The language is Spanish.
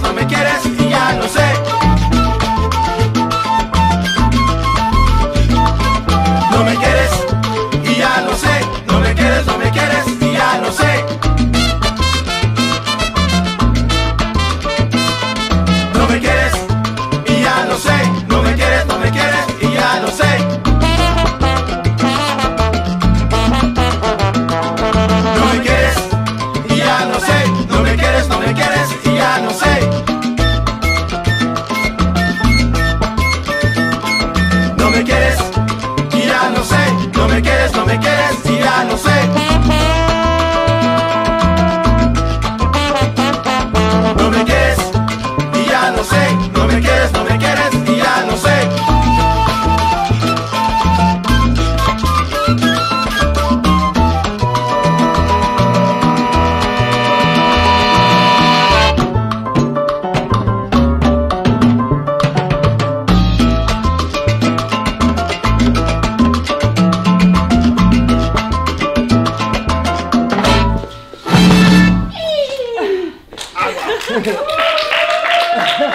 no me quieres y ya lo sé. No me quieres y ya lo sé. No me quieres y ya lo sé. No me quieres y ya lo sé. No me quieres y ya lo sé. No me quieres y ya lo sé. No me quieres y ya lo sé. No me quieres y ya lo sé. No me quieres y ya lo sé. No me quieres y ya lo sé. No me quieres y ya lo sé. Agua.